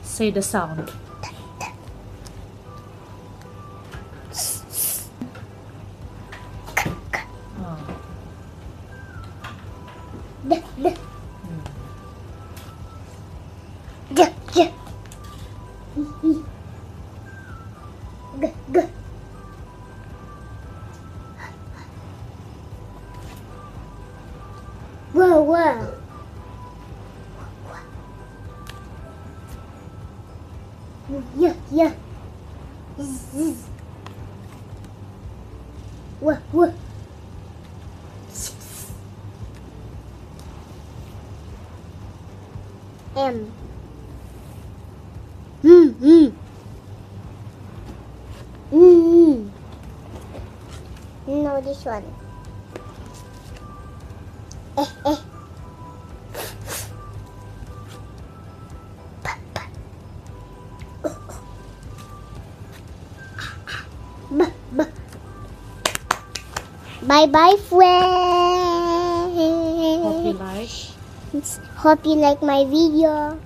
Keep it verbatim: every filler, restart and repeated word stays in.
Say the sound. D, d. G, g. G, g. Wow, wow. Yeah, yeah. Zzz. Wow, wow. M. Mm, mm. Mm, mm. No, this one. Eh, eh. B, b. Bye bye, friends. Hope you like. Hope you like my video.